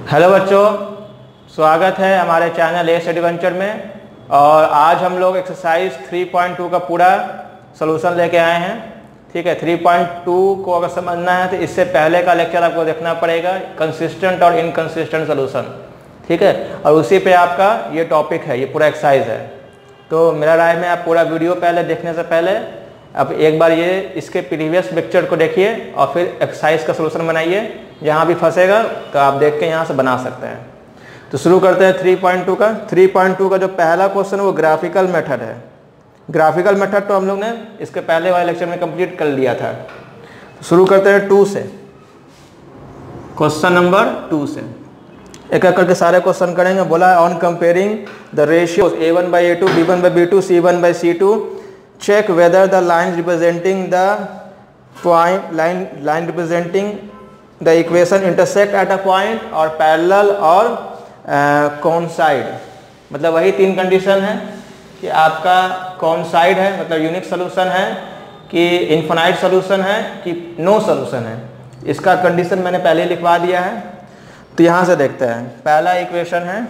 Hello बच्चों, स्वागत है हमारे चैनल एस एडवेंचर में। और आज हम लोग एक्सरसाइज 3.2 का पूरा सॉल्यूशन लेके आए हैं। ठीक है, 3.2 को अगर समझना है तो इससे पहले का लेक्चर आपको देखना पड़ेगा, कंसिस्टेंट और इनकंसिस्टेंट सॉल्यूशन। ठीक है, और उसी पे आपका ये टॉपिक है, ये पूरा एक्सरसाइज है। तो मेरा राय में आप पूरा वीडियो पहले देखने से पहले अब एक बार ये इसके प्रीवियस लेक्चर को देखिए और फिर एक्सरसाइज का सॉल्यूशन बनाइए। जहाँ भी फंसेगा तो आप देख के यहाँ से बना सकते हैं। तो शुरू करते हैं 3.2 का। 3.2 का जो पहला क्वेश्चन है वो ग्राफिकल मेथड है। ग्राफिकल मेथड तो हम लोग ने इसके पहले वाले लेक्चर में कंप्लीट कर लिया था। तो शुरू करते हैं 2 से, क्वेश्चन नंबर 2 से। एक एक करके सारे क्वेश्चन करेंगे। बोला on comparing the ratios A1/A2, B1/B2, C1/C2, check whether the lines representing the point line representing the equation intersect at a point और parallel और coincide। मतलब वही 3 कंडीशन है कि आपका coincide है मतलब यूनिक सोल्यूशन है, कि इन्फिनाइट सोल्यूशन है, कि नो सोल्यूशन है। इसका कंडीशन मैंने पहले लिखवा दिया है। तो यहाँ से देखते हैं। पहला इक्वेशन है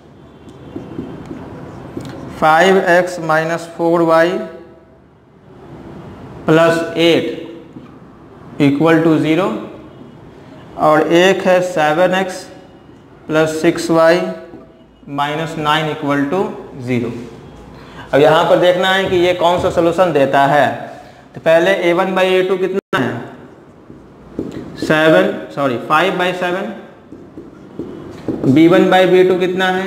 5x - 4y + 8 = 0 और एक है 7x + 6y - 9 = 0। अब यहाँ पर देखना है कि ये कौन सा सोल्यूशन देता है। तो पहले A1/A2 कितना है, 5/7। B1/B2 कितना है,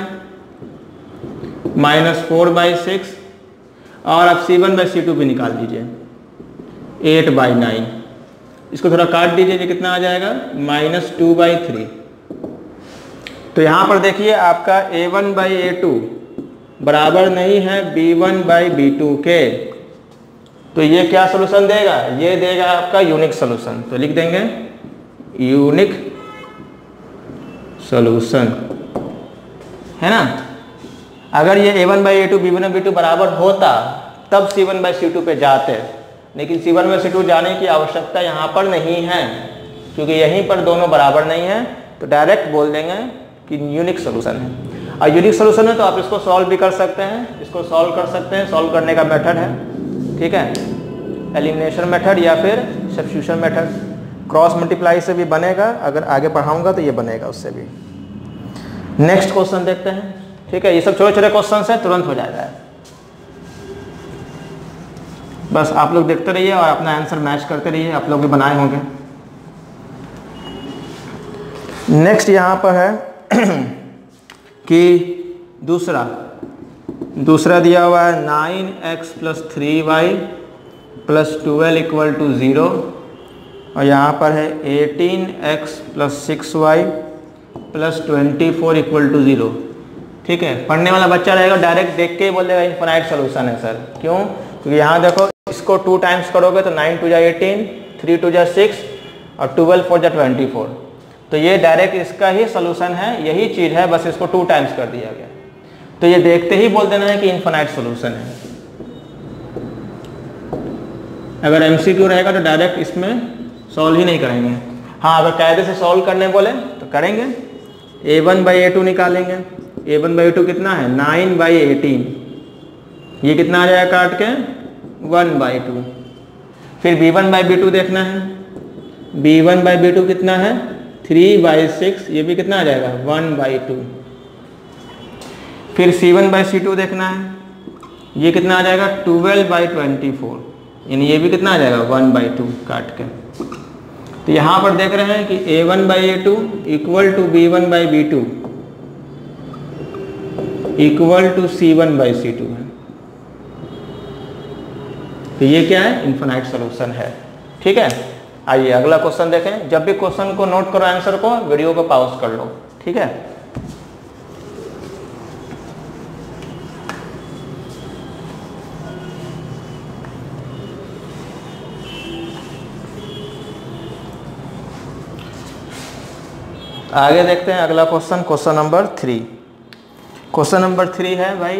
-4/6। और अब C1/C2 भी निकाल दीजिए, 8/9। इसको थोड़ा काट दीजिए, ये कितना आ जाएगा, -2/3। तो यहाँ पर देखिए आपका A1/A2 बराबर नहीं है B1/B2 के। तो ये क्या सोल्यूशन देगा, ये देगा आपका यूनिक सोल्यूशन। तो लिख देंगे यूनिक सोल्यूशन, है ना। अगर ये A1/A2 B1/B2 बराबर होता तब C1/C2 पे जाते, लेकिन C1/C2 जाने की आवश्यकता यहाँ पर नहीं है क्योंकि यहीं पर दोनों बराबर नहीं है। तो डायरेक्ट बोल देंगे कि यूनिक सोल्यूशन है। और यूनिक सोल्यूशन है तो आप इसको सॉल्व भी कर सकते हैं, इसको सॉल्व कर सकते हैं। सॉल्व करने का मेथड है, ठीक है, एलिमिनेशन मेथड या फिर सब्स्टिट्यूशन मेथड। क्रॉस मल्टीप्लाई से भी बनेगा, अगर आगे पढ़ाऊंगा तो ये बनेगा उससे भी। नेक्स्ट क्वेश्चन देखते हैं। ठीक है, ये सब छोटे छोटे क्वेश्चन है, तुरंत हो जाएगा। बस आप लोग देखते रहिए और अपना आंसर मैच करते रहिए, आप लोग भी बनाए होंगे। नेक्स्ट यहाँ पर है कि दूसरा दिया हुआ है 9x + 3y + 12 = 0 और यहाँ पर है 18x + 6y + 24 = 0। ठीक है, पढ़ने वाला बच्चा रहेगा डायरेक्ट देख के ही बोल देगा इनफिनाइट सोल्यूशन है सर। क्यों, क्योंकि यहाँ देखो इसको 2 टाइम्स करोगे तो 9 × 2 = 18, 3 × 2 = 6 और 12 × 4 = 24। तो ये डायरेक्ट इसका ही सोल्यूशन है, यही चीज़ है, बस इसको 2 टाइम्स कर दिया गया। तो ये देखते ही बोल देना है कि इनफिनाइट सोल्यूशन है। अगर MCQ रहेगा तो डायरेक्ट इसमें सॉल्व ही नहीं करेंगे। हाँ, अगर कायदे से सॉल्व करने बोले तो करेंगे। A1/A2 निकालेंगे। A1/A2 कितना है, 9/18। ये कितना आ जाएगा काट के, 1/2। फिर B1/B2 देखना है। B1/B2 कितना है, 3/6। ये भी कितना आ जाएगा, 1/2। फिर C1/C2 देखना है। ये कितना आ जाएगा, 12/24। यानी ये भी कितना आ जाएगा, 1/2 काट के। तो यहाँ पर देख रहे हैं कि A1/A2 = B1/B2 = C1/C2 है। तो ये क्या है, इनफिनाइट सोल्यूशन है। ठीक है, आइए अगला क्वेश्चन देखें। जब भी क्वेश्चन को नोट करो आंसर को, वीडियो को पॉज कर लो। ठीक है, आगे देखते हैं अगला question. Question number 3। Question number 3 है भाई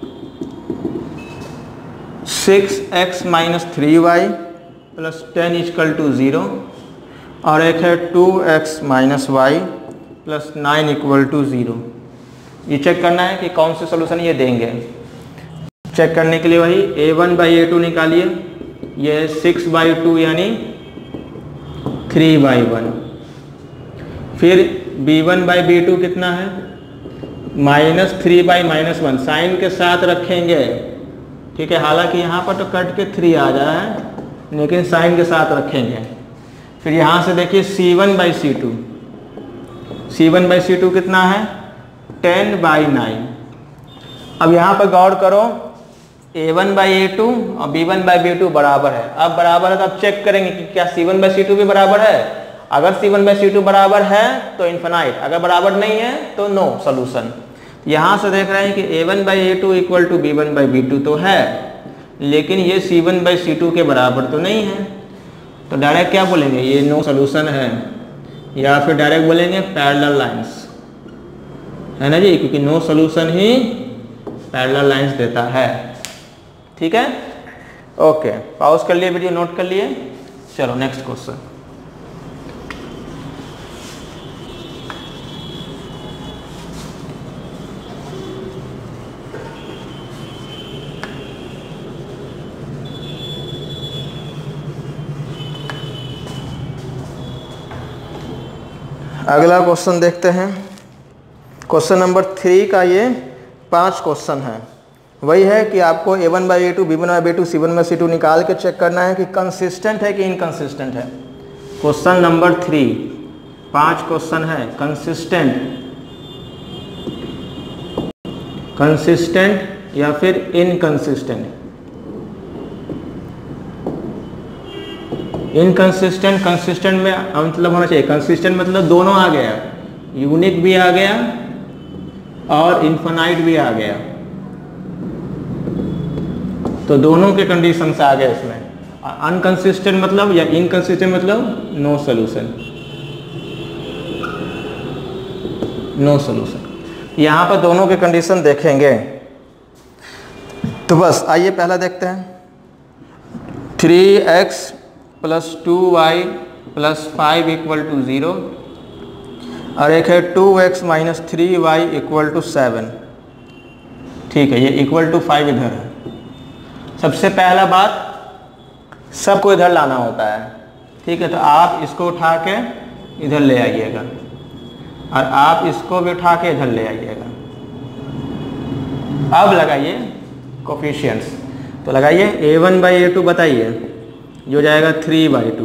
6x - 3y + 10 = 0 और एक है 2x - y plus 9 equal to 0। ये चेक करना है कि कौन से सोल्यूशन ये देंगे। चेक करने के लिए वही a1/a2 निकालिए, ये 6/2 यानी 3/1। फिर b1/b2 कितना है, -3/-1, साइन के साथ रखेंगे, ठीक है। हालांकि यहाँ पर तो कट के 3 आ जाए है, लेकिन साइन के साथ रखेंगे। फिर यहाँ से देखिए c1/c2, c1/c2 कितना है 10/9। अब यहाँ पर गौर करो a1/a2 और b1/b2 बराबर है। अब बराबर है तो अब चेक करेंगे कि क्या c1/c2 भी बराबर है। अगर c1/c2 बराबर है तो इन्फिनाइट, अगर बराबर नहीं है तो नो सॉल्यूशन। यहाँ से देख रहे हैं कि a1/a2 इक्वल टू b1/b2 तो है, लेकिन ये c1/c2 के बराबर तो नहीं है। तो डायरेक्ट क्या बोलेंगे, ये नो सॉल्यूशन है, या फिर डायरेक्ट बोलेंगे पैरेलल लाइंस, है ना जी, क्योंकि नो सॉल्यूशन ही पैरेलल लाइंस देता है। ठीक है, ओके, पॉज कर लिए, वीडियो नोट कर लिए। चलो नेक्स्ट क्वेश्चन। अगला क्वेश्चन देखते हैं। क्वेश्चन नंबर 3 का ये 5 क्वेश्चन है। वही है कि आपको a1/a2, b1/b2, c1/c2 निकाल के चेक करना है कि कंसिस्टेंट है कि इनकंसिस्टेंट है। क्वेश्चन नंबर 3 5 क्वेश्चन है। कंसिस्टेंट या फिर इनकंसिस्टेंट। इनकंसिस्टेंट, कंसिस्टेंट में मतलब होना चाहिए, कंसिस्टेंट मतलब दोनों आ गया, यूनिक भी आ गया और इन्फिनाइट भी आ गया, तो दोनों के कंडीशन आ गए इसमें। अनकंसिस्टेंट मतलब या इनकंसिस्टेंट मतलब नो सॉल्यूशन, नो सॉल्यूशन। यहाँ पर दोनों के कंडीशन देखेंगे। तो बस आइए पहला देखते हैं। 3x + 2y + 5 इक्वल टू 0 और एक है 2x - 3y = 7। ठीक है, ये इक्वल टू 5 इधर है। सबसे पहला बात सबको इधर लाना होता है, ठीक है। तो आप इसको उठा के इधर ले आइएगा और आप इसको भी उठा के इधर ले आइएगा। अब लगाइए कोफिशिएंट्स। तो लगाइए a1/a2 बताइए, जो जाएगा 3/2।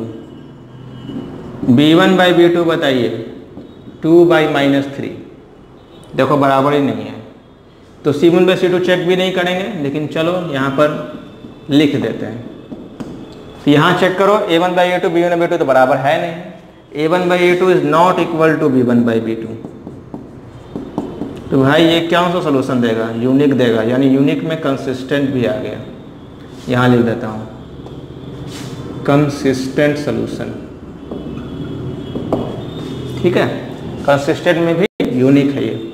b1/b2 बताइए 2/-3। देखो बराबर ही नहीं है, तो c1/c2 चेक भी नहीं करेंगे, लेकिन चलो यहाँ पर लिख देते हैं। तो यहाँ चेक करो a1/a2 b1/b2 तो बराबर है नहीं। a1/a2 is not equal to b1/b2। तो भाई ये कौन सा सोल्यूशन देगा, यूनिक देगा, यानी यूनिक में कंसिस्टेंट भी आ गया। यहाँ लिख देता हूँ कंसिस्टेंट सोल्यूशन, ठीक है। कंसिस्टेंट में भी यूनिक है ये।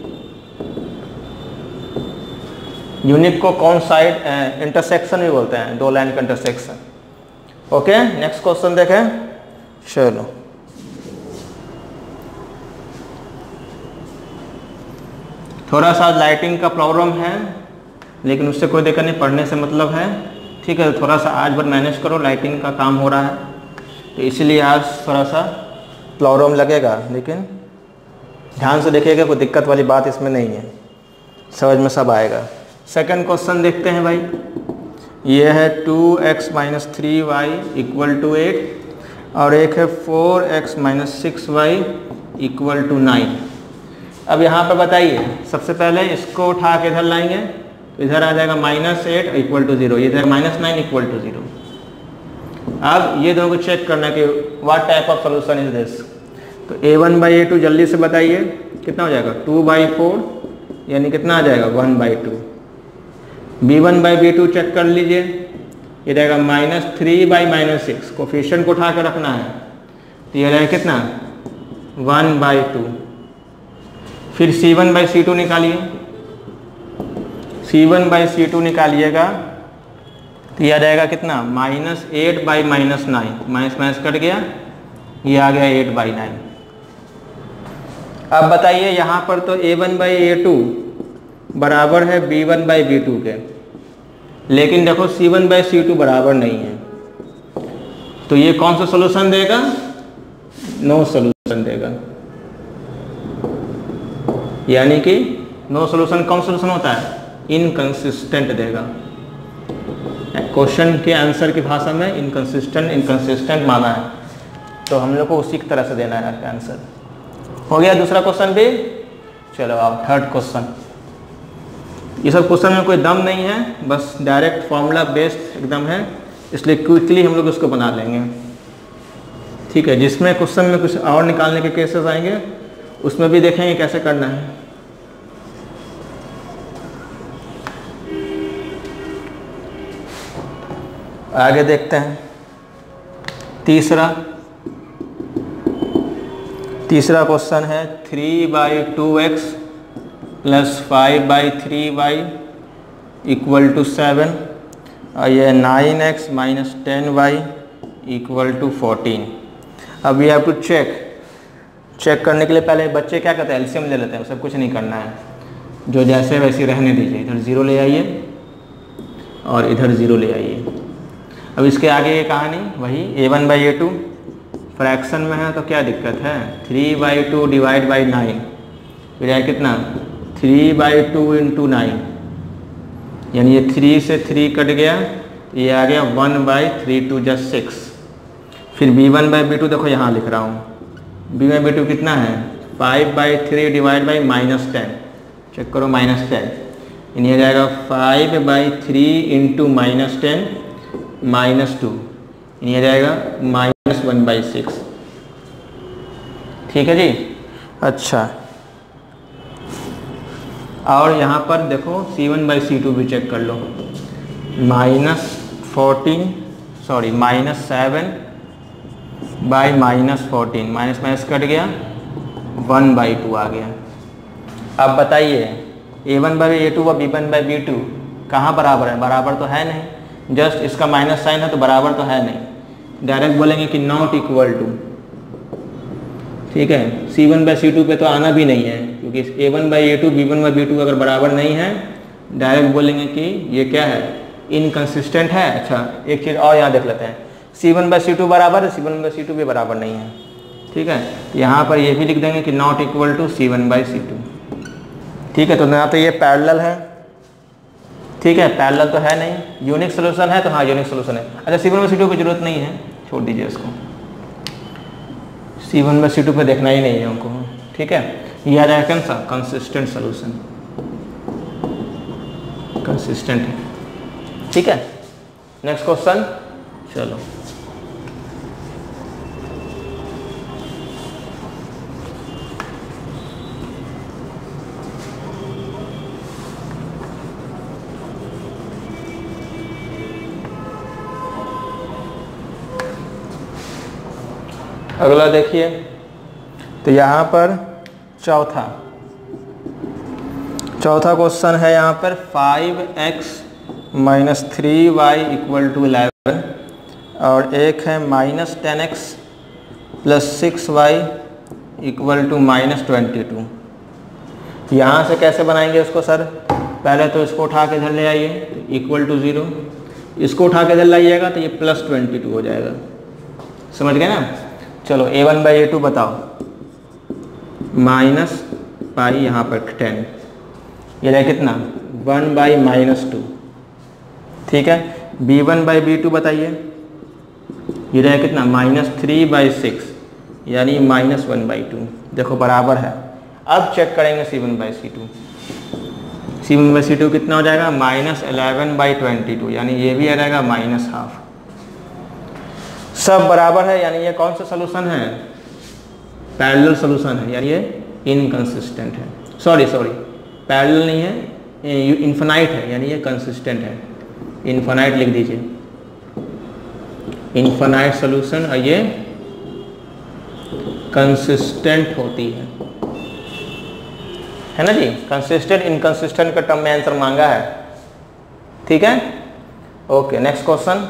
यूनिक को कौन साइड इंटरसेक्शन भी बोलते हैं, दो लाइन का इंटरसेक्शन। ओके, नेक्स्ट क्वेश्चन देखें। चलो थोड़ा सा लाइटिंग का प्रॉब्लम है, लेकिन उससे कोई दिक्कत नहीं, पढ़ने से मतलब है, ठीक है। थोड़ा सा आज भर मैनेज करो, लाइटिंग का काम हो रहा है, तो इसीलिए आज थोड़ा सा प्रॉब्लम लगेगा, लेकिन ध्यान से देखिएगा, कोई दिक्कत वाली बात इसमें नहीं है, समझ में सब आएगा। सेकंड क्वेश्चन देखते हैं भाई। ये है 2x - 3y = 8 और एक है 4x - 6y = 9। अब यहाँ पर बताइए, सबसे पहले इसको उठा के इधर लाएंगे, तो इधर आ जाएगा -8 = 0, इधर -9 = 0। अब ये दोनों को चेक करना कि what type of solution is this. तो a1/a2 जल्दी से बताइए कितना हो जाएगा, 2/4 यानी कितना आ जाएगा 1/2। b1/b2 चेक कर लीजिए, ये रहेगा -3/-6, कोफिशिएंट को उठा के रखना है, तो ये रहेगा कितना 1/2। फिर c1/c2 निकालिए, c1/c2 निकालिएगा तो यह रहेगा कितना -8/-9, माइनस कट गया, ये आ गया 8/9। अब बताइए यहाँ पर तो A1/A2 बराबर है B1/B2 के, लेकिन देखो C1/C2 बराबर नहीं है, तो ये कौन सा सॉल्यूशन देगा? नो सॉल्यूशन देगा। यानी कि नो सॉल्यूशन कौन सॉल्यूशन होता है? इनकंसिस्टेंट देगा। क्वेश्चन के आंसर की भाषा में इनकंसिस्टेंट माना है, तो हम लोग को उसी की तरह से देना है आंसर। हो गया दूसरा क्वेश्चन भी। चलो आओ थर्ड क्वेश्चन। ये सब क्वेश्चन में कोई दम नहीं है, बस डायरेक्ट फॉर्मूला बेस्ड एकदम है, इसलिए क्विकली हम लोग उसको बना लेंगे। ठीक है, जिसमें क्वेश्चन में कुछ और निकालने के केसेस आएंगे उसमें भी देखेंगे कैसे करना है। आगे देखते हैं। तीसरा क्वेश्चन है 3/2x + 5/3y = 7 और ये 9x - 10y = 14। अब वी हैव टू चेक करने के लिए पहले बच्चे क्या करते हैं? एलसीएम ले लेते हैं। सब कुछ नहीं करना है, जो जैसे वैसे रहने दीजिए। इधर 0 ले आइए और इधर 0 ले आइए। अब इसके आगे ये कहानी वही A1/A2 फ्रैक्शन में है, तो क्या दिक्कत है? 3/2 / 9 फिर है कितना? 3/2 × 9, यानी ये 3 से 3 कट गया, ये आ गया 1/3 2 + 6। फिर B1/B2 देखो यहाँ लिख रहा हूँ। B1/B2 कितना है? 5/3 / -10। चेक करो -10, यानी आ जाएगा 5/3 × -10 -2, यानी आ जाएगा -1/6। ठीक है जी। अच्छा, और यहाँ पर देखो C1/C2 भी चेक कर लो। -7/-14 माइनस कट गया, 1/2 आ गया। अब बताइए A1/A2 व B1/B2 कहाँ बराबर है? बराबर तो है नहीं, जस्ट इसका माइनस साइन है तो बराबर तो है नहीं। डायरेक्ट बोलेंगे कि नॉट इक्वल टू। ठीक है, C1/C2 पे तो आना भी नहीं है, क्योंकि A1/A2 B1/B2 अगर बराबर नहीं है डायरेक्ट बोलेंगे कि ये क्या है? इनकंसिस्टेंट है। अच्छा, एक चीज़ और यहाँ देख लेते हैं। C1/C2 बराबर है, C1/C2 भी बराबर नहीं है। ठीक है, यहाँ पर ये भी लिख देंगे कि नॉट इक्वल टू C1/C2। ठीक है, तो ना तो ये पैरेलल है। ठीक है, पैरेलल तो है नहीं। यूनिक सोल्यूशन है तो हाँ यूनिक सोल्यूशन है। अच्छा, C1/C2 की जरूरत नहीं है, छोड़ दीजिए इसको। C1/C2 पे देखना ही नहीं है हमको। ठीक है, ये आ जाएगा कौन सा? कंसिस्टेंट सोल्यूशन, कंसिस्टेंट है। ठीक है, नेक्स्ट क्वेश्चन। चलो अगला देखिए, तो यहाँ पर चौथा क्वेश्चन है। यहाँ पर 5x - 3y = 11 और एक है -10x + 6y = -22। यहाँ से कैसे बनाएंगे उसको सर? पहले तो इसको उठा के इधर ले आइए, तो =0। इसको उठा के इधर लाइएगा तो ये +22 हो जाएगा। समझ गए ना? चलो A1/A2 बताओ। -π यहाँ पर 10, ये रहे कितना? 1/-2। ठीक है, B1/B2 बताइए। ये रहे कितना? -3/6, यानी -1/2। देखो बराबर है। अब चेक करेंगे C1/C2। C1/C2 कितना हो जाएगा? -11/22, यानी ये भी आ जाएगा -12। सब बराबर है, यानी ये कौन सा सोल्यूशन है? पैरेलल सोल्यूशन है, यानी ये इनकंसिस्टेंट है। सॉरी पैरेलल नहीं है, इन्फिनाइट है, यानी ये कंसिस्टेंट है। इन्फिनाइट लिख दीजिए, इन्फिनाइट सोल्यूशन, और ये कंसिस्टेंट होती है ना जी? कंसिस्टेंट इनकंसिस्टेंट का टर्म में आंसर मांगा है। ठीक है, okay, next question.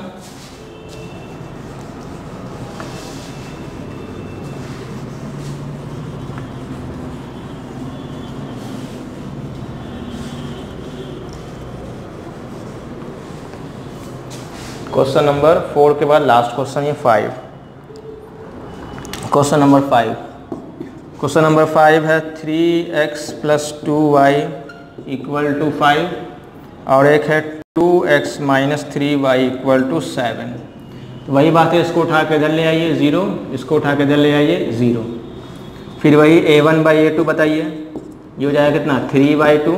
Question number 4 के बाद लास्ट क्वेश्चन ये 5। क्वेश्चन नंबर 5, क्वेश्चन नंबर 5 है 3x + 2y = 5 और एक है 2x - 3y = 7। तो वही बात है, इसको उठा के इधर ले आइए 0, इसको उठा के इधर ले आइए 0। फिर वही a1/a2 बताइए, ये हो जाएगा कितना 3/2।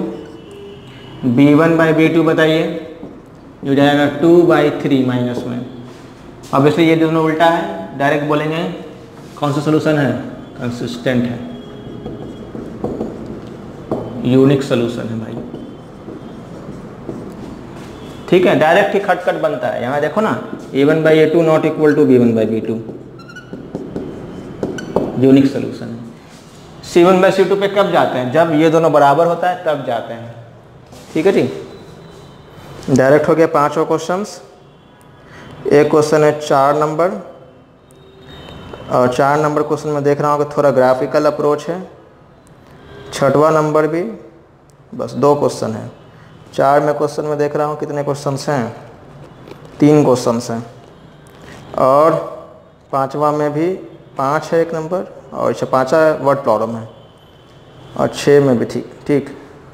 b1/b2 बताइए, ये हो जाएगा 2/3 माइनस में। अब इसलिए ये दोनों उल्टा है, डायरेक्ट बोलेंगे कौन सा सोल्यूशन है, कंसिस्टेंट है, यूनिक सोल्यूशन है भाई। ठीक है, डायरेक्ट ही खटखट बनता है। यहाँ देखो ना a1/a2 not equal to b1/b2, unique solution है। c1/c2 पे कब जाते हैं, जब ये दोनों बराबर होता है तब जाते हैं। ठीक है जी, डायरेक्ट हो गया 5 क्वेश्चंस। एक क्वेश्चन है 4 नंबर, और 4 नंबर क्वेश्चन में देख रहा हूँ कि थोड़ा ग्राफिकल अप्रोच है। 6वां नंबर भी बस 2 क्वेश्चन है। 4 में क्वेश्चन में देख रहा हूँ कितने क्वेश्चंस हैं, 3 क्वेश्चंस हैं। और 5वां में भी 5 है एक नंबर, और 5वां वर्ड प्रॉब्लम है, और 6 में भी ठीक।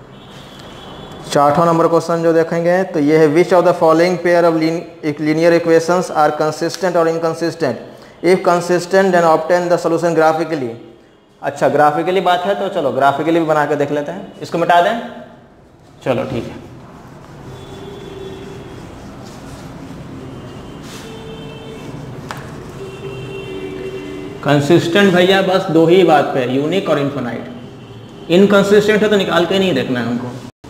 6वां नंबर क्वेश्चन जो देखेंगे तो ये है which of the following pair of linear equations are consistent और inconsistent, if consistent then obtain the solution graphically. अच्छा, ग्राफिकली बात है तो चलो ग्राफिकली भी बना के देख लेते हैं। इसको मिटा दें, चलो ठीक है। कंसिस्टेंट भैया बस 2 ही बात पे, यूनिक और इनफाइनाइट। इनकंसिस्टेंट है तो निकाल के नहीं देखना है हमको।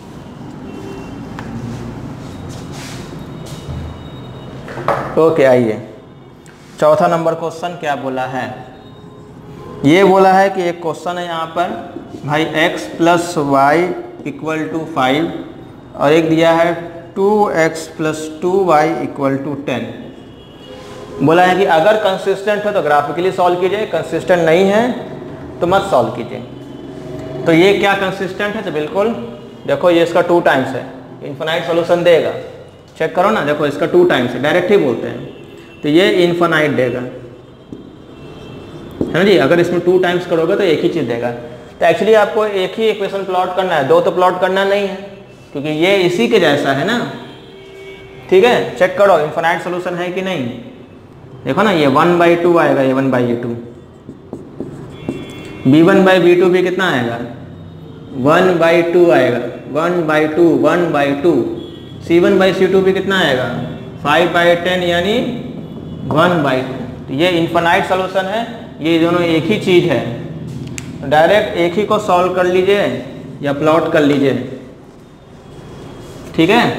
ओके, आइए 4था नंबर क्वेश्चन क्या बोला है। ये बोला है कि एक क्वेश्चन है यहाँ पर भाई x + y = 5 और एक दिया है 2x + 2y = 10। बोला है कि अगर कंसिस्टेंट है तो ग्राफिकली सॉल्व कीजिए, कंसिस्टेंट नहीं है तो मत सॉल्व कीजिए। तो ये क्या कंसिस्टेंट है, तो बिल्कुल देखो ये इसका 2 टाइम्स है, इनफाइनाइट सॉल्यूशन देगा। चेक करो ना, देखो इसका 2 टाइम्स है, डायरेक्ट ही बोलते हैं तो ये इनफाइनाइट देगा, है ना जी। अगर इसमें 2 टाइम्स करोगे तो एक ही चीज़ देगा। तो एक्चुअली आपको एक ही इक्वेशन प्लॉट करना है, 2 तो प्लॉट करना नहीं है, क्योंकि ये इसी के जैसा है ना। ठीक है, चेक करो इनफाइनाइट सॉल्यूशन है कि नहीं। देखो ना ये 1/2 आएगा, ये 1/2, b1/b2 भी कितना आएगा 1/2 आएगा, 1/2 1/2। c1/c2 भी कितना आएगा 5/10 यानी 1/2। तो ये इनफाइनाइट सॉल्यूशन है, ये दोनों एक ही चीज़ है। डायरेक्ट एक ही को सॉल्व कर लीजिए या प्लॉट कर लीजिए। ठीक है,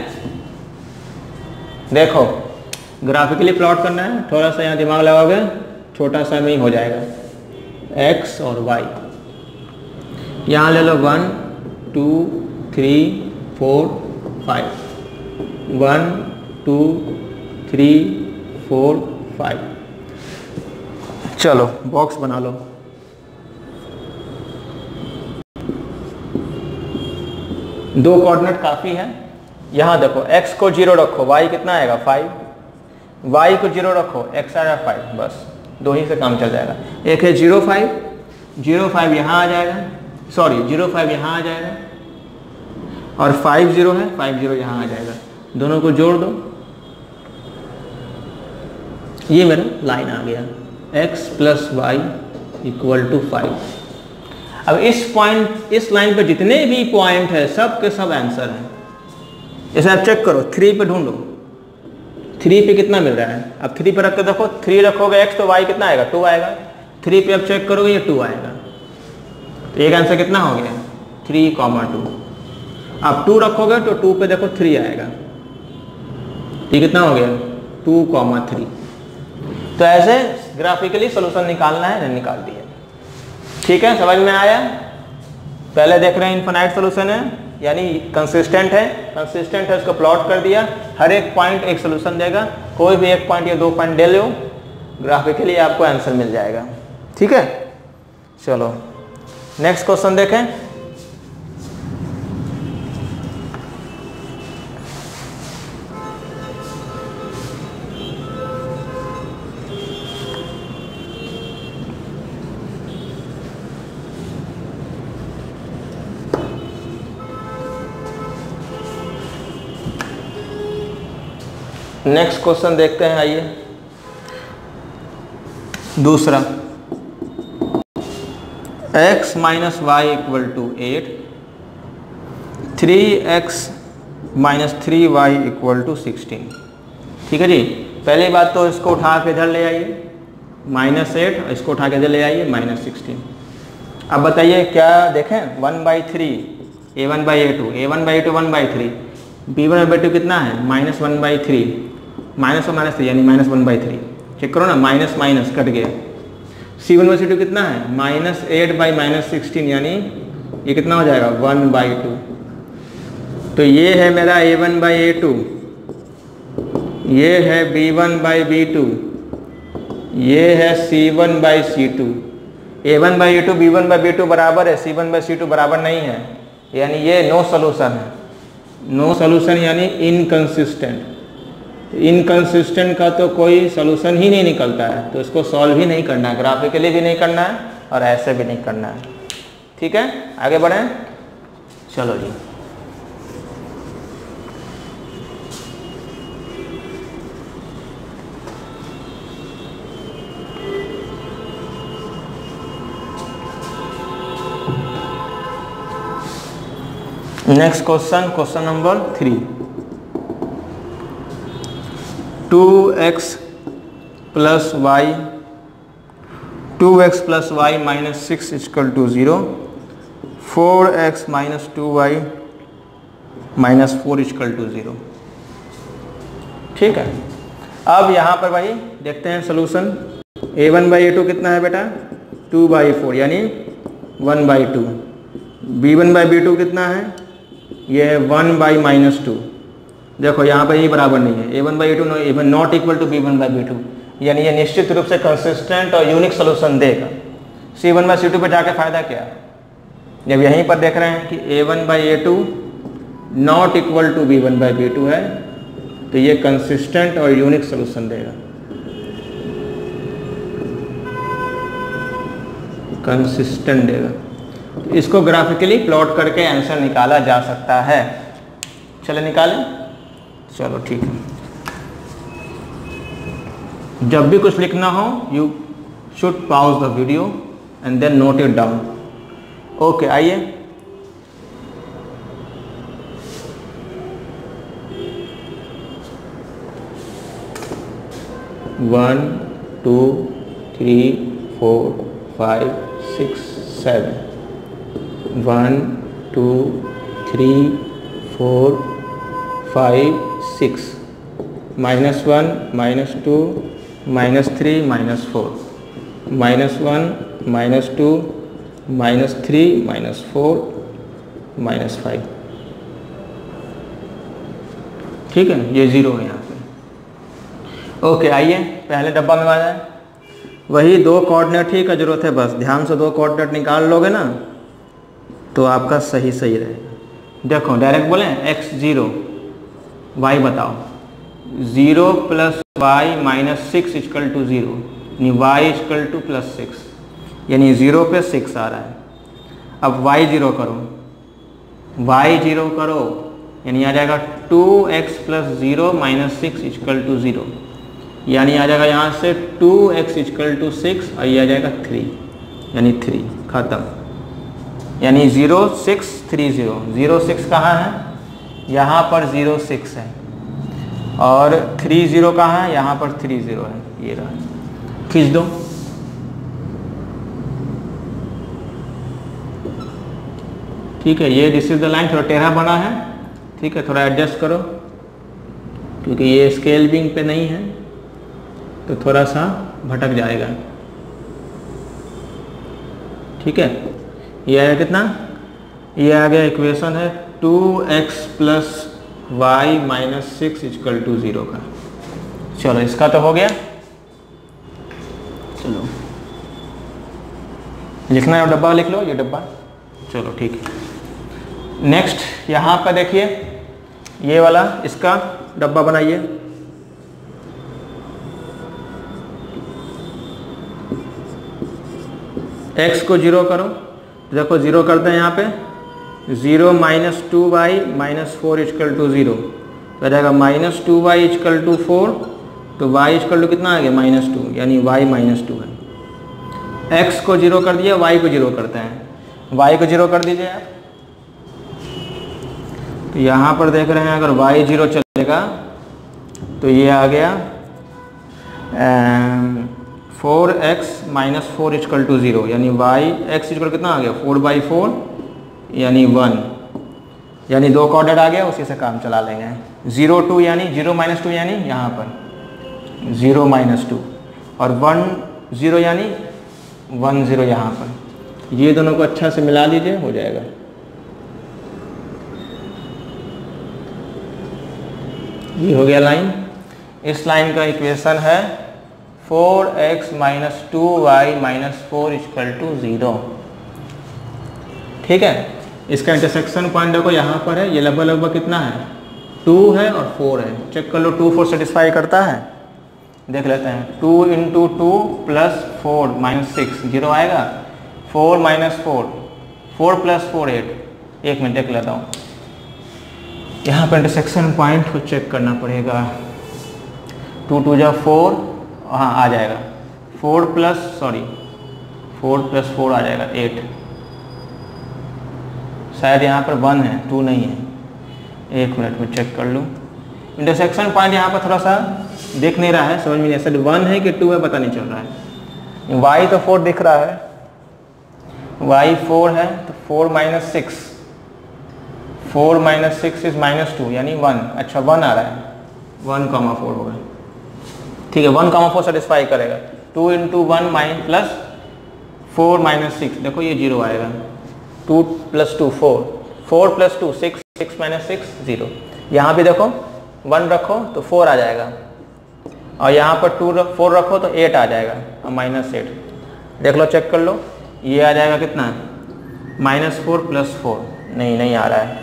देखो ग्राफिकली प्लॉट करना है, थोड़ा सा यहाँ दिमाग लगाओगे छोटा सा में ही हो जाएगा। x और y यहाँ ले लो 1 2 3 4 5, 1 2 3 4 5। चलो बॉक्स बना लो। दो कोऑर्डिनेट काफ़ी है। यहाँ देखो x को 0 रखो, y कितना आएगा 5, y को 0 रखो, x आएगा 5, बस 2 ही से काम चल जाएगा। एक है 0 5 यहाँ आ जाएगा, सॉरी 0 5 यहाँ आ जाएगा, और 5 0 है, 5 0 यहाँ आ जाएगा। दोनों को जोड़ दो, ये मेरा लाइन आ गया x + y = 5। अब इस लाइन पे जितने भी पॉइंट है सब के सब आंसर हैं। जैसे आप चेक करो 3 पे ढूंढो, 3 पे कितना मिल रहा है। अब 3 पे रख के देखो, 3 रखोगे x तो y कितना आएगा 2 आएगा। 3 पे अब चेक करोगे ये 2 आएगा, तो एक आंसर कितना हो गया 3, 2। अब 2 रखोगे तो 2 पे देखो 3 आएगा, ये कितना हो गया 2, 3। तो ऐसे ग्राफिकली सॉल्यूशन निकालना है, निकाल दिया। ठीक है, समझ में आया। पहले देख रहे हैं इनफाइनाइट सॉल्यूशन है यानी कंसिस्टेंट है, उसको प्लॉट कर दिया, हर एक पॉइंट एक सॉल्यूशन देगा। कोई भी एक पॉइंट या 2 पॉइंट ले लो, ग्राफिकली आपको आंसर मिल जाएगा। ठीक है, चलो नेक्स्ट क्वेश्चन देखें। नेक्स्ट क्वेश्चन देखते हैं, आइए। दूसरा, x minus y equal to 8, 3x minus 3y equal to 16। ठीक है जी। पहली बात तो इसको उठा के इधर ले आइए -8, इसको उठा के इधर ले आइए -16। अब बताइए क्या देखें, 1/3 a1/a2, a1/a2 1/3, b1/2 कितना है -1/3, माइनस और माइनस 3 यानी -1/3। चेक करो ना, माइनस माइनस कट गया। c1/c2 कितना है -8 / -16 यानी ये कितना हो जाएगा 1/2। तो ये है मेरा a1/a2, ये है b1/b2, ये है c1/c2। a1/a2 b1/b2 बराबर है, c1/c2 बराबर नहीं है, यानी ये नो सॉल्यूशन है। नो सॉल्यूशन यानी इनकंसिस्टेंट। इनकंसिस्टेंट का तो कोई सॉल्यूशन ही नहीं निकलता है, तो इसको सॉल्व ही नहीं करना है, ग्राफिकली भी नहीं करना है और ऐसे भी नहीं करना है। ठीक है, आगे बढ़ें। चलो जी, next question, question number 3। 2x plus y minus 6 equal to 0, 4x minus 2y minus 4 equal to 0। ठीक है, अब यहाँ पर भाई देखते हैं सोल्यूशन। a1/a2 कितना है बेटा 2/4 यानी 1/2। b1/b2 कितना है, ये है 1/-2। देखो यहाँ पर ये बराबर नहीं है, a1/a2 not equal to b1/b2, यानी ये निश्चित रूप से कंसिस्टेंट और यूनिक सोल्यूशन देगा। c1/c2 पे जाके फ़ायदा क्या, जब यहीं पर देख रहे हैं कि a1/a2 not equal to b1/b2 है, तो ये कंसिस्टेंट और यूनिक सोल्यूशन देगा। कंसिस्टेंट देगा, तो इसको ग्राफिकली प्लॉट करके आंसर निकाला जा सकता है। चले निकालें, चलो ठीक है। जब भी कुछ लिखना हो you should pause the video and then note it down. Okay, आइए। वन 2 3 4 5 6 7 1 2 3 4 5 6 -1 -2 -3 -4 -1 -2 -3 -4 -5। ठीक है, ये 0 है यहाँ पे। ओके, आइए पहले डब्बा में आ जाए। वही 2 कोऑर्डिनेट ही का जरूरत है, बस ध्यान से 2 कोऑर्डिनेट निकाल लोगे ना तो आपका सही रहेगा। देखो डायरेक्ट बोलें x 0 y बताओ, 0 plus y minus 6 equal to 0 यानी y इक्वल टू +6, यानी 0 पे 6 आ रहा है। अब y 0 करो, यानी आ जाएगा 2x plus 0 minus 6 equal to 0, यानी आ जाएगा यहाँ से 2x इक्वल टू 6 और ये आ जाएगा 3, यानी 3 खत्म। यानी 0 6 3 0, 0 6 कहाँ है, यहाँ पर 0 6 है, और 3 0 कहाँ है, यहाँ पर 3 0 है, ये रहा। खींच दो, ठीक है। ये दिस इज द लाइन, थोड़ा टेढ़ा बना है, ठीक है, थोड़ा एडजस्ट करो क्योंकि ये स्केल विंग पे नहीं है तो थोड़ा सा भटक जाएगा। ठीक है, ये आया कितना, ये आ गया इक्वेशन है 2x plus y minus 6 equal to 0 का। चलो इसका तो हो गया, चलो लिखना है डब्बा, लिख लो ये डब्बा। चलो ठीक है, नेक्स्ट यहाँ पर देखिए ये वाला, इसका डब्बा बनाइए। x को 0 करो, देखो 0 करते हैं यहाँ पे, 0 - 2y - 4 इक्वल टू 0, तो आ जाएगा -2y इक्वल टू 4, तो y इक्वल टू कितना आ गया -2, यानी y -2 है। x को 0 कर दिया, y को 0 करते हैं, y को 0 कर दीजिए आप। तो यहाँ पर देख रहे हैं अगर y 0 चलेगा तो ये आ गया 4x - 4 इक्वल टू 0, यानी x इक्वल कितना आ गया 4/4 यानी 1, यानी 2 का ऑर्डर आ गया, उसी से काम चला लेंगे। 0 2 यानी 0 - 2 यानी यहाँ पर 0 - 2 और 1 0 यानी 1 0 यहाँ पर। ये दोनों को अच्छा से मिला लीजिए, हो जाएगा। ये हो गया लाइन। इस लाइन का इक्वेशन है 4x - 2y - 4 इक्वल टू 0। ठीक है, इसका इंटरसेक्शन पॉइंट देखो यहाँ पर है, ये लगभग कितना है 2 है और 4 है। चेक कर लो 2 4 सेटिस्फाई करता है, देख लेते हैं। 2 × 2 + 4 - 6 0 आएगा, 4 - 4 4 + 4 8। एक मिनट देख लेता हूँ, यहाँ पर इंटरसेक्शन पॉइंट को चेक करना पड़ेगा। 2 2 जा 4, हाँ आ जाएगा 4 + 4 आ जाएगा 8। शायद यहाँ पर 1 है, 2 नहीं है। एक मिनट में चेक कर लूँ। इंटरसेक्शन पॉइंट यहाँ पर थोड़ा सा दिख नहीं रहा है, समझ में नहीं, ऐसा 1 है कि 2 है पता नहीं चल रहा है। y तो 4 दिख रहा है, y 4 है तो 4 - 6 4 - 6 इज -2 यानी 1। अच्छा 1 आ रहा है, 1,4 होगा। ठीक है, 1,4 सेटिस्फाई करेगा। 2 × 1 + 4 - 6, देखो ये 0 आएगा। 2 + 2 4, 4 + 2 6, 6 - 6 0। यहाँ भी देखो 1 रखो तो 4 आ जाएगा, और यहाँ पर 4 रखो तो 8 आ जाएगा, और -8 देख लो, चेक कर लो। ये आ जाएगा कितना -4 + 4, नहीं आ रहा है।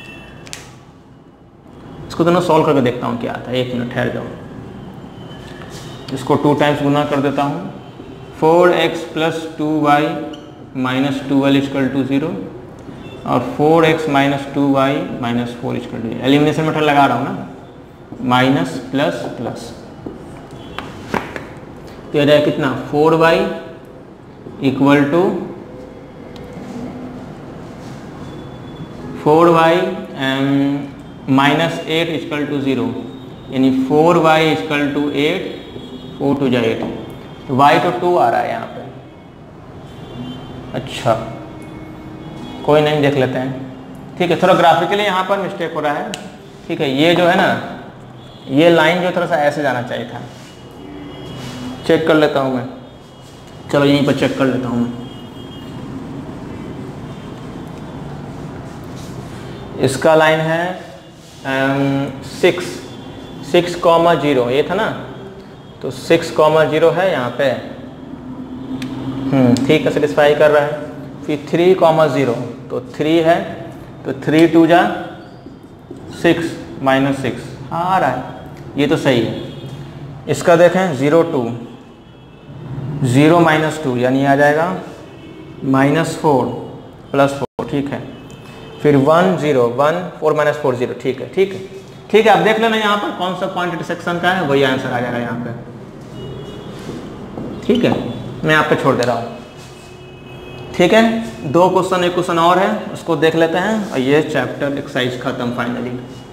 इसको दोनों सॉल्व करके देखता हूँ क्या आता है। एक मिनट ठहर जाओ, इसको 2 टाइम्स गुना कर देता हूँ। 4x + 2y - 12 इक्वल टू 0 और 4x - 2y - 4 equal to 0। Elimination method लगा रहा हूँ ना, माइनस प्लस प्लस, तो यह जाएगा कितना 4y equal to 4y -8 equal to 0, यानी 4y इक्वल टू 8, 4 2 जा 8, तो y तो 2 आ रहा है यहाँ पे। अच्छा कोई नहीं, देख लेते हैं। ठीक है, थोड़ा ग्राफिकली यहाँ पर मिस्टेक हो रहा है। ठीक है, ये जो है ना, ये लाइन जो थोड़ा सा ऐसे जाना चाहिए था। चेक कर लेता हूँ मैं, चलो यहीं पर चेक कर लेता हूँ मैं। इसका लाइन है 6,0, ये था ना, तो 6,0 है यहाँ पे। ठीक है, सेटिस्फाई कर रहा है। फिर 3,0, तो 3 है, तो 3 2 जा 6 -6 आ रहा है, ये तो सही है। इसका देखें 0 2 0 -2 यानी आ जाएगा -4 + 4। ठीक है, फिर 1 0 1 4 - 4 0। ठीक है ठीक है ठीक है, आप देख लेना यहाँ पर कौन सा पॉइंट इंटरसेक्शन का है, वही आंसर आ जाएगा यहाँ पे। ठीक है, मैं आप पे छोड़ दे रहा हूँ। ठीक है, 2 क्वेश्चन, एक क्वेश्चन और है, उसको देख लेते हैं और ये चैप्टर एक्सरसाइज खत्म फाइनली।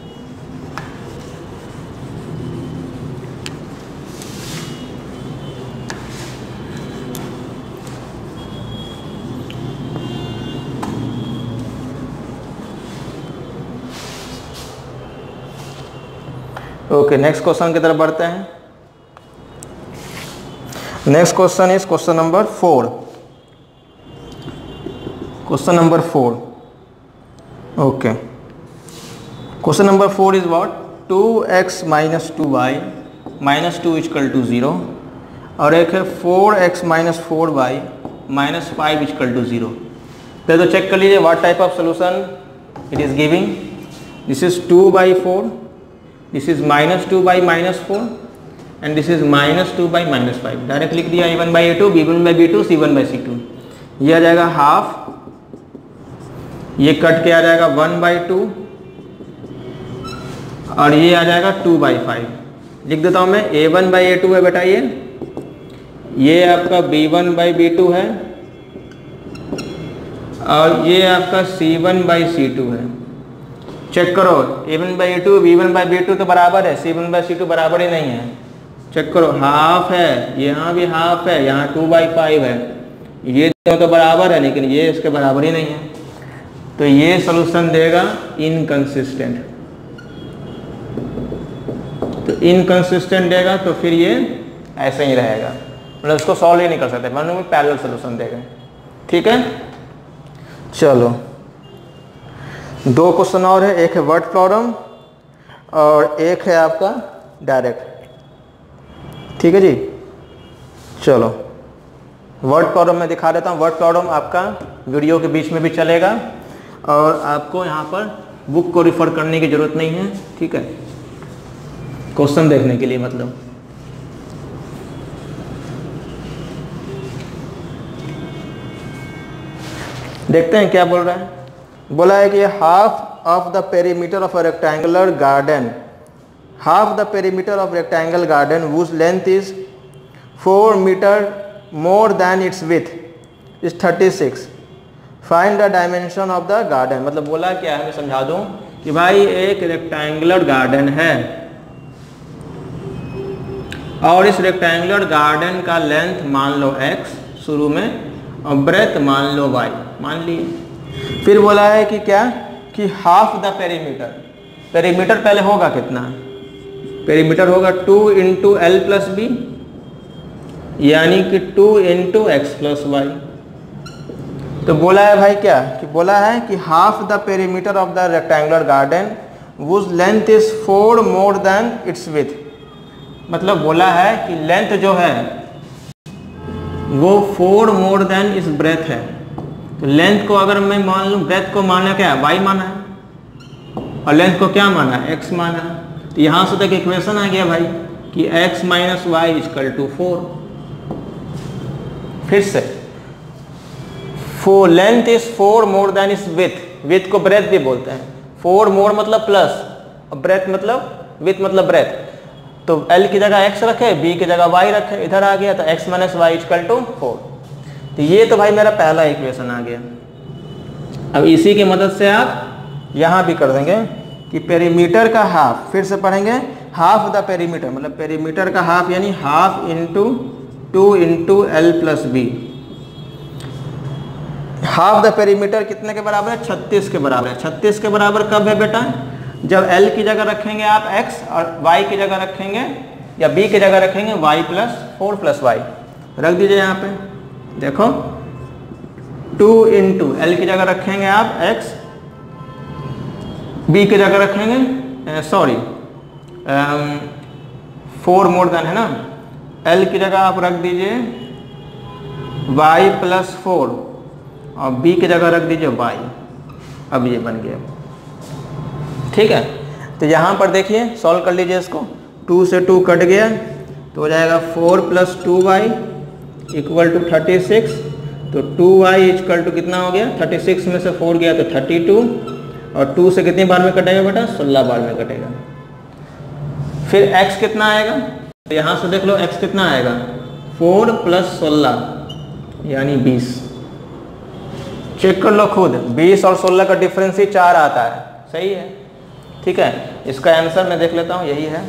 ओके, नेक्स्ट क्वेश्चन की तरफ बढ़ते हैं। Next question is question number 4। Question number 4, okay. Question number 4 is what, 2x - 2y - 2 equal to 0, और एक है 4x - 4y - 5 इक्वल टू 0। तो चेक कर लीजिए what type of solution it is giving. This is 2/4, this is -2 - -4 and this is -2 - -5। Direct लिख दिया a1/a2, b1/b2, c1/c2। ये आ जाएगा हाफ, ये कट के आ जाएगा 1/2, और ये आ जाएगा 2/5। लिख देता हूँ मैं, A1/A2 है बेटा, ये आपका B1/B2 है और ये आपका C1/C2 है। चेक करो, A1/A2 B1/B2 तो बराबर है, C1/C2 बराबर ही नहीं है। चेक करो, हाफ है, यहाँ भी हाफ है, यहाँ 2/5 है, ये दोनों तो बराबर है लेकिन ये इसके बराबर ही नहीं है, तो ये सॉल्यूशन देगा इनकंसिस्टेंट। तो इनकंसिस्टेंट देगा तो फिर ये ऐसे ही रहेगा, मतलब इसको सॉल्व ही नहीं कर सकते, मतलब में पैरेलल सॉल्यूशन देगा। ठीक है, चलो 2 क्वेश्चन और है, एक है वर्ड प्रॉब्लम और एक है आपका डायरेक्ट। ठीक है जी, चलो वर्ड प्रॉब्लम में दिखा देता हूँ। वर्ड प्रॉब्लम आपका वीडियो के बीच में भी चलेगा और आपको यहाँ पर बुक को रिफ़र करने की ज़रूरत नहीं है। ठीक है, क्वेश्चन देखने के लिए मतलब। देखते हैं क्या बोल रहा है। बोला है कि half of the perimeter of a rectangular garden, half the perimeter of rectangle garden whose length is 4 meter more than its width is 36. Find the dimension of the garden। मतलब बोला क्या है, मैं समझा दूं कि भाई एक रेक्टेंगुलर गार्डन है और इस रेक्टेंगुलर गार्डन का लेंथ मान लो x शुरू में और ब्रेथ मान लो y, मान लिए। फिर बोला है कि क्या, कि हाफ द पेरीमीटर, पेरीमीटर पहले होगा कितना, पेरीमीटर होगा 2 × L + B, यानी कि 2 × x + y। तो बोला है भाई क्या, कि बोला है कि half the perimeter of the rectangular garden whose length is 4 more than its width। मतलब बोला है कि लेंथ जो है वो 4 more than इस ब्रेथ है। तो लेंथ को अगर मैं मान लूँ, ब्रेथ को माना क्या है, y माना है और लेंथ को क्या माना है, x माना है। तो यहाँ से तक इक्वेशन आ गया भाई कि x - y = 4। फिर से length is 4 more than its width, width को ब्रेथ भी बोलते हैं। 4 more मतलब प्लस और ब्रेथ मतलब, विथ मतलब ब्रेथ। तो L की जगह x रखे, B की जगह y रखे, इधर आ गया तो x - y = 4। तो ये तो भाई मेरा पहला इक्वेशन आ गया। अब इसी की मदद से आप यहाँ भी कर देंगे कि पेरीमीटर का हाफ, फिर से पढ़ेंगे, हाफ द पेरीमीटर मतलब पेरीमीटर का हाफ यानी half into 2 × L + B। Half the perimeter कितने के बराबर है, 36 के बराबर है। 36 के बराबर कब है बेटा, जब L की जगह रखेंगे आप x और y की जगह रखेंगे या B की जगह रखेंगे y + 4 + y। रख दीजिए यहाँ पे, देखो 2 × L की जगह रखेंगे आप x, B की जगह रखेंगे सॉरी 4 more than है ना, L की जगह आप रख दीजिए y + 4 और B की जगह रख दीजिए y। अब ये बन गया। ठीक है, तो यहाँ पर देखिए सॉल्व कर लीजिए इसको। 2 से 2 कट गया तो हो जाएगा 4 + 2y = 36। तो 2y = कितना हो गया, 36 में से 4 गया तो 32 और 2 से कितनी बार में कटेगा बेटा, 16 बार में कटेगा। फिर x कितना आएगा, तो यहाँ से देख लो x कितना आएगा, 4 + 16 यानी 20। चेक कर लो खुद, 20 और 16 का डिफरेंस ही 4 आता है। सही है, ठीक है। इसका आंसर मैं देख लेता हूँ, यही है।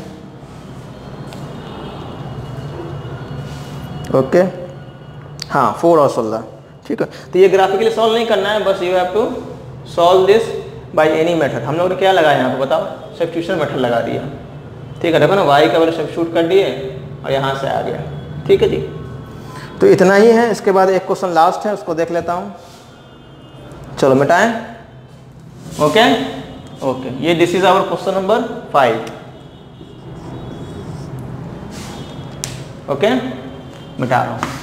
ओके, हाँ 4 और 16। ठीक है, तो ये ग्राफिकली सॉल्व नहीं करना है, बस you have to solve this by any method. हम लोग ने क्या लगाया यहाँ पे बताओ, सब्स्टिट्यूशन मेथड लगा दिया। ठीक है, देखो ना y का वैल्यू सब्स्टिट्यूट कर दिए और यहाँ से आ गया। ठीक है जी, तो इतना ही है। इसके बाद एक क्वेश्चन लास्ट है, उसको देख लेता हूँ। चलो मिटाएं। ओके ओके, ये this is our question number 5। Okay, मिटा रहा हूँ।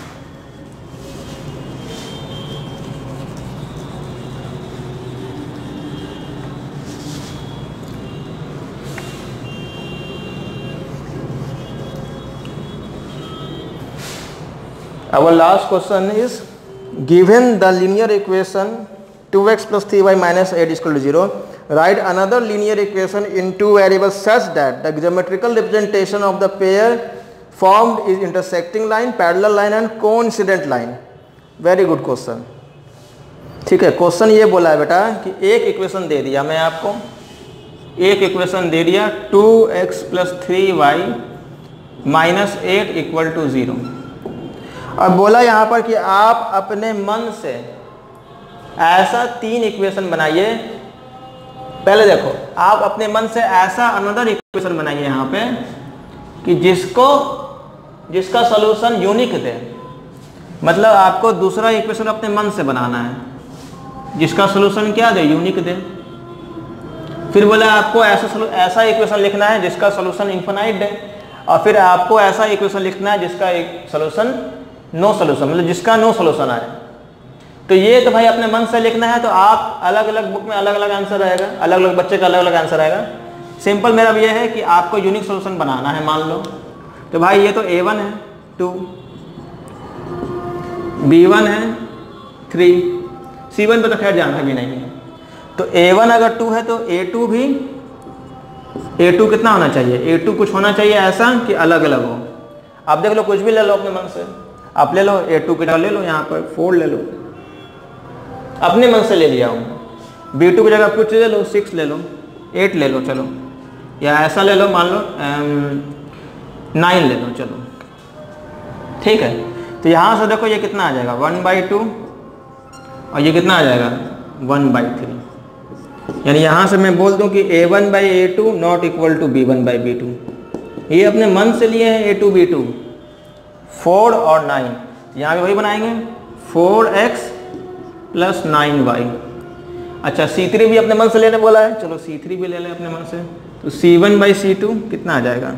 Our last question is, given the linear equation 2x + 3y - 8 = 0, right another linear equation in two variables such that the geometrical representation of the pair formed is intersecting line, parallel line and coincident line. Very good question. ठीक है, question ये बोला है बेटा कि एक equation दे दिया मैं आपको, एक इक्वेशन दे दिया 2x + 3y - 8 = 0। अब बोला यहाँ पर कि आप अपने मन से ऐसा 3 इक्वेशन बनाइए। पहले देखो, आप अपने मन से ऐसा अनदर इक्वेशन बनाइए यहाँ पे कि जिसका सॉल्यूशन यूनिक दे। मतलब आपको दूसरा इक्वेशन अपने मन से बनाना है जिसका सॉल्यूशन क्या दे, यूनिक दे। फिर बोला आपको ऐसा इक्वेशन लिखना है जिसका सॉल्यूशन इन्फिनाइट दे, और फिर आपको ऐसा इक्वेशन लिखना है जिसका एक सॉल्यूशन नो सॉल्यूशन, मतलब जिसका नो सॉल्यूशन आए। तो ये तो भाई अपने मन से लिखना है, तो आप अलग अलग बुक में अलग अलग आंसर रहेगा, अलग अलग बच्चे का अलग अलग आंसर आएगा। सिंपल मेरा ये है कि आपको यूनिक सॉल्यूशन बनाना है। मान लो तो भाई ये तो A1 है 2, B1 है 3, C1 पे तो खैर जानता भी नहीं है। तो A1 अगर 2 है तो A2 भी, A2 कितना होना चाहिए, A2 कुछ होना चाहिए ऐसा कि अलग अलग हो। आप देख लो, कुछ भी ले लो अपने मन से, आप ले लो A2 की जगह ले लो यहाँ पर 4 ले लो, अपने मन से ले लिया हूँ। B2 की जगह कुछ ले लो, 6 ले लो, 8 ले लो, चलो, या ऐसा ले लो, मान लो 9 ले लो, चलो ठीक है। तो यहाँ से देखो ये कितना आ जाएगा 1/2, और ये कितना आ जाएगा 1/3। यानी यहाँ से मैं बोल दूँ कि A1/A2 ≠ B1/B2। ये अपने मन से लिए हैं A2 B2, 4 और 9। यहाँ भी वही बनाएंगे 4x + 9y। अच्छा, C3 भी अपने मन से लेने बोला है, चलो C3 भी ले लें अपने मन से। तो C1/C2 कितना आ जाएगा,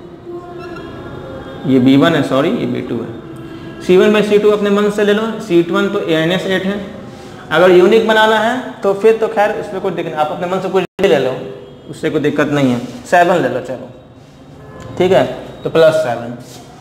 ये B1 है, सॉरी ये B2 है। C1/C2 अपने मन से ले लो। C1 तो -8 है। अगर यूनिक बनाना है तो फिर तो खैर इसमें कोई दिक्कत नहीं, आप अपने मन से कुछ भी ले लो, उससे कोई दिक्कत नहीं है। 7 ले लो, चलो ठीक है, तो +7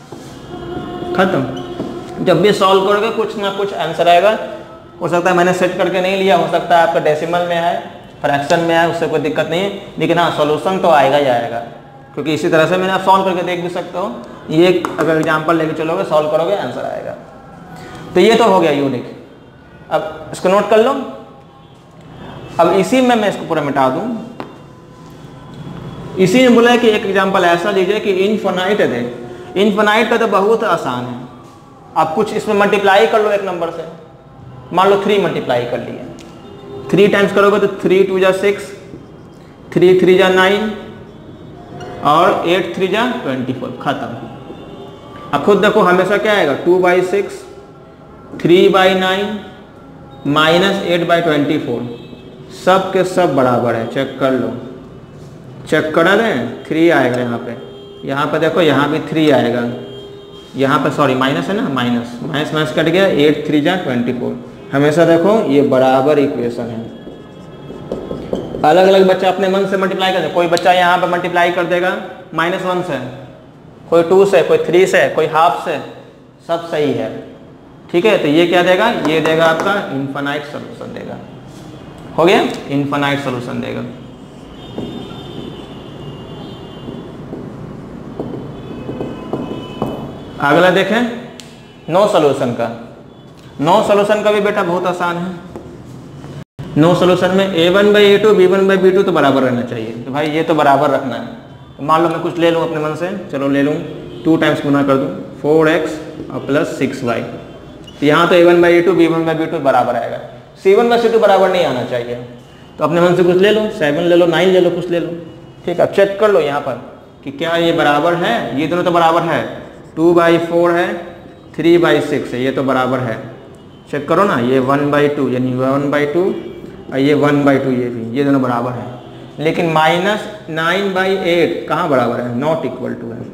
खत्म। जब भी सॉल्व करोगे कुछ ना कुछ आंसर आएगा। हो सकता है मैंने सेट करके नहीं लिया, हो सकता है आपका डेसिमल में है, फ्रैक्शन में है, उससे कोई दिक्कत नहीं है, लेकिन हाँ सॉल्यूशन तो आएगा ही आएगा, क्योंकि इसी तरह से मैंने आप सॉल्व करके देख भी सकते हो। ये अगर एग्जाम्पल लेके चलोगे, सॉल्व करोगे, आंसर आएगा। तो ये तो हो गया यूनिक। अब इसको नोट कर लो। अब इसी में मैं इसको पूरा मिटा दूं। इसी में बोला है कि एक एग्जाम्पल ऐसा लीजिए कि इनफिनाइट है। इनफिनाइट का तो बहुत आसान है, आप कुछ इसमें मल्टीप्लाई कर लो एक नंबर से। मान लो 3 मल्टीप्लाई कर लिए, 3 टाइम्स करोगे तो 3 × 2 = 6, 3 × 3 = 9 और 8 × 3 = 24, खत्म। अब खुद देखो हमेशा क्या आएगा 2/6, 3/9 -8/24, सब के सब बराबर है। चेक कर लो, चेक करा दें, 3 आएगा यहाँ पे देखो, यहाँ भी 3 आएगा, यहाँ पे सॉरी माइनस है ना, माइनस कट गया, 8 × 3 = 24। हमेशा देखो ये बराबर इक्वेशन है। अलग अलग बच्चा अपने मन से मल्टीप्लाई कर दे। कोई बच्चा यहाँ पे मल्टीप्लाई कर देगा -1 से, कोई 2 से, कोई 3 से, कोई हाफ से, सब सही है। ठीक है, तो ये क्या देगा, ये देगा आपका इनफिनाइट सॉल्यूशन देगा। हो गया, इनफिनाइट सॉल्यूशन देगा। अगला देखें नो सॉल्यूशन का। नो सॉल्यूशन का भी बेटा बहुत आसान है। नो सॉल्यूशन में A1/A2 B1/B2 तो बराबर रहना चाहिए। तो भाई ये तो बराबर रखना है। तो मान लो मैं कुछ ले लूँ अपने मन से, चलो ले लूँ, 2 टाइम्स गुना कर दूँ, 4x और +6y। तो यहाँ तो A1/A2 B1/B2 बराबर आएगा। C1/C2 बराबर नहीं आना चाहिए। तो अपने मन से कुछ ले लो, 7 ले लो, 9 ले लो, कुछ ले लो। ठीक है, अब चेक कर लो यहाँ पर कि क्या ये बराबर है। ये दोनों तो बराबर है, 2/4 है, 3/6 है, ये तो बराबर है। चेक करो ना, ये 1/2 यानी 1/2 और ये 1/2, ये दोनों बराबर है। लेकिन -9/8 कहाँ बराबर है, नॉट इक्वल टू है।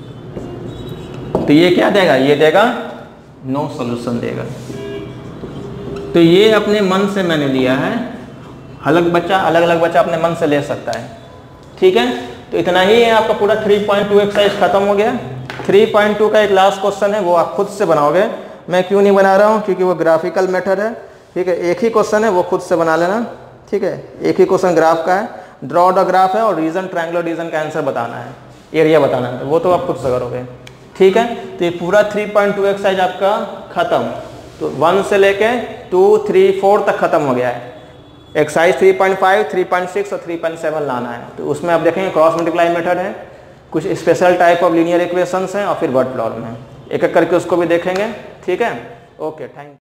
तो ये क्या देगा, ये देगा नो सॉल्यूशन देगा। तो ये अपने मन से मैंने लिया है। अलग अलग बच्चा अपने मन से ले सकता है। ठीक है, तो इतना ही है आपका पूरा 3.2 एक्सरसाइज खत्म हो गया। 3.2 का एक लास्ट क्वेश्चन है, वो आप खुद से बनाओगे। मैं क्यों नहीं बना रहा हूँ, क्योंकि वो ग्राफिकल मेथड है। ठीक है, एक ही क्वेश्चन है, वो खुद से बना लेना। ठीक है, एक ही क्वेश्चन ग्राफ का है, ड्रॉ द ग्राफ है और रीजन ट्रायंगुलर रीजन का आंसर बताना है, एरिया बताना है, वो तो आप खुद से करोगे। ठीक है, तो ये पूरा 3.2 एक्सरसाइज आपका खत्म। तो 1 से लेके 2, 3, 4 तक खत्म हो गया है। एक्सरसाइज 3.5, 3.6 और 3.7 लाना है। तो उसमें आप देखेंगे क्रॉस मल्टीप्लाई मेथड है, कुछ special type of linear equations हैं और फिर वर्ड प्रॉब्लम है। एक एक करके उसको भी देखेंगे। ठीक है, ओके, थैंक यू।